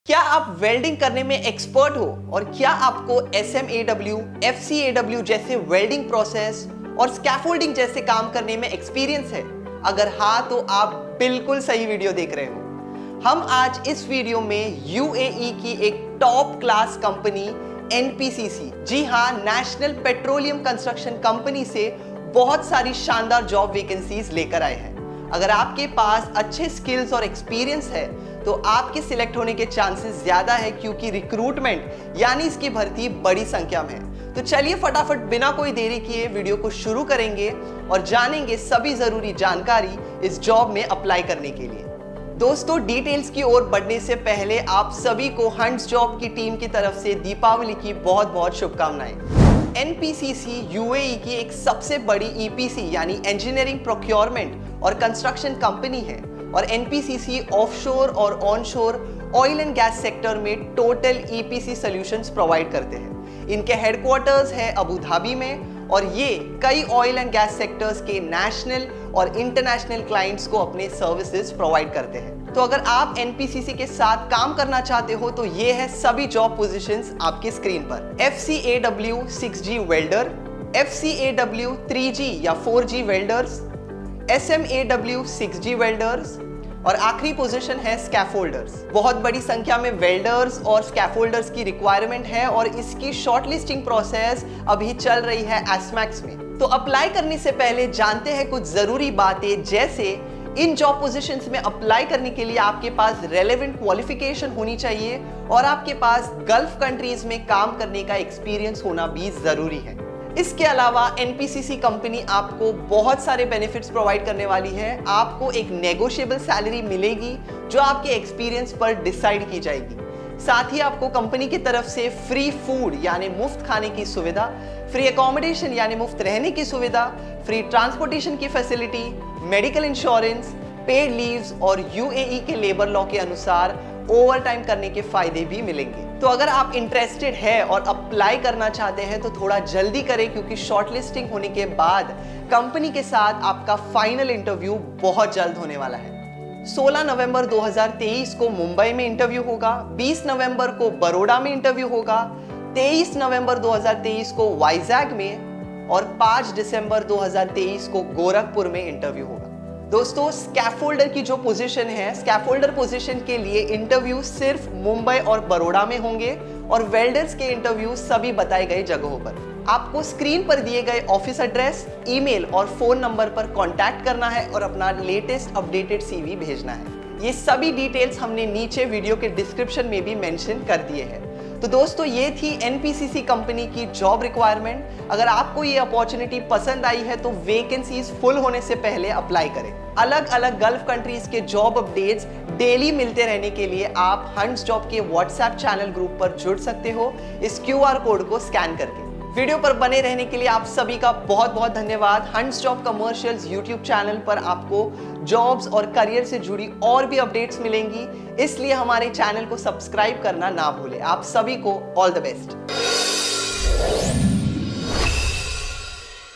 क्या आप वेल्डिंग करने में एक्सपर्ट हो और क्या आपको SMAW, FCAW जैसे वेल्डिंग प्रोसेस और स्कैफोल्डिंग जैसे काम करने में एक्सपीरियंस है? अगर हाँ तो आप बिल्कुल सही वीडियो देख रहे हो। हम आज इस वीडियो में UAE की एक टॉप क्लास कंपनी NPCC, जी हाँ, नेशनल पेट्रोलियम कंस्ट्रक्शन कंपनी से बहुत सारी शानदार जॉब वैकेंसीज लेकर आए हैं। अगर आपके पास अच्छे स्किल्स और एक्सपीरियंस है तो आपके सिलेक्ट होने के चांसेस ज्यादा है, क्योंकि रिक्रूटमेंट यानी इसकी भर्ती बड़ी संख्या में है। तो चलिए फटाफट बिना कोई देरी किए वीडियो को शुरू करेंगे और जानेंगे सभी जरूरी जानकारी इस जॉब में अप्लाई करने के लिए। दोस्तों, डिटेल्स की ओर बढ़ने से पहले आप सभी को हंट्स जॉब की टीम की तरफ से दीपावली की बहुत बहुत शुभकामनाएं। NPCC UAE की एक सबसे बड़ी EPC यानी इंजीनियरिंग प्रोक्योरमेंट और कंस्ट्रक्शन कंपनी है और NPCC ऑफशोर और onshore oil and gas sector में टोटल EPC सॉल्यूशंस प्रोवाइड करते हैं। इनके हेडक्वार्टर्स है अबू धाबी में और ये कई ऑयल एंड गैस सेक्टर्स के नेशनल और इंटरनेशनल क्लाइंट्स को अपने सर्विसेज प्रोवाइड करते हैं। तो अगर आप NPCC के साथ काम करना चाहते हो तो ये है सभी जॉब पोजीशंस आपके स्क्रीन पर। FCAW 6G welder, FCAW 3G या 4G welders, SMAW 6G welders और आखिरी पोजीशन है स्कैफोल्डर्स। बहुत बड़ी संख्या में वेल्डर्स और स्कैफोल्डर्स की रिक्वायरमेंट है और इसकी शॉर्टलिस्टिंग प्रोसेस अभी चल रही है ASMAX में। तो अप्लाई करने से पहले जानते हैं कुछ जरूरी बातें, जैसे इन जॉब पोजीशंस में अप्लाई करने के लिए आपके पास रेलेवेंट क्वालिफिकेशन होनी चाहिए और आपके पास गल्फ कंट्रीज में काम करने का एक्सपीरियंस होना भी जरूरी है। इसके अलावा NPCC कंपनी आपको बहुत सारे बेनिफिट्स प्रोवाइड करने वाली है। आपको एक नेगोशिएबल सैलरी मिलेगी जो आपके एक्सपीरियंस पर डिसाइड की जाएगी। साथ ही आपको कंपनी की तरफ से फ्री फूड यानी मुफ्त खाने की सुविधा, फ्री अकोमोडेशन यानी मुफ्त रहने की सुविधा, फ्री ट्रांसपोर्टेशन की facility, medical insurance, paid leaves और UAE के लेबर लॉ के अनुसार ओवर टाइम करने के फायदे भी मिलेंगे। तो अगर आप इंटरेस्टेड है और अप्लाई करना चाहते हैं तो थोड़ा जल्दी करें, क्योंकि शॉर्टलिस्टिंग होने के बाद कंपनी के साथ आपका फाइनल इंटरव्यू बहुत जल्द होने वाला है। 16 नवंबर 2023 को मुंबई में इंटरव्यू होगा, 20 नवंबर को बड़ौदा में इंटरव्यू होगा, 23 नवंबर 2023 को वाइजैग में और 5 दिसंबर 2023 को गोरखपुर में इंटरव्यू होगा। दोस्तों, स्कैफोल्डर की जो पोजीशन है, स्कैफोल्डर पोजीशन के लिए इंटरव्यू सिर्फ मुंबई और बड़ौदा में होंगे और वेल्डर्स के इंटरव्यू सभी बताए गए जगहों पर। आपको स्क्रीन पर दिए गए ऑफिस एड्रेस, ईमेल और फोन नंबर पर कांटेक्ट करना है और अपना लेटेस्ट अपडेटेड CV भेजना है। ये सभी डिटेल्स हमने नीचे वीडियो के डिस्क्रिप्शन में भी मेंशन कर दिए हैं। तो दोस्तों, ये थी NPCC कंपनी की जॉब रिक्वायरमेंट। अगर आपको ये अपॉर्चुनिटी पसंद आई है तो वैकेंसीज फुल होने से पहले अप्लाई करें। अलग अलग गल्फ कंट्रीज के जॉब अपडेट्स डेली मिलते रहने के लिए आप हंट्स जॉब के WhatsApp चैनल ग्रुप पर जुड़ सकते हो इस QR कोड को स्कैन करके। वीडियो पर बने रहने के लिए आप सभी का बहुत बहुत धन्यवाद। Hunts job commercials YouTube channel पर आपको जॉब्स और करियर से जुड़ी और भी अपडेट्स मिलेंगी, इसलिए हमारे चैनल को सब्सक्राइब करना ना भूलें। आप सभी को ऑल द बेस्ट।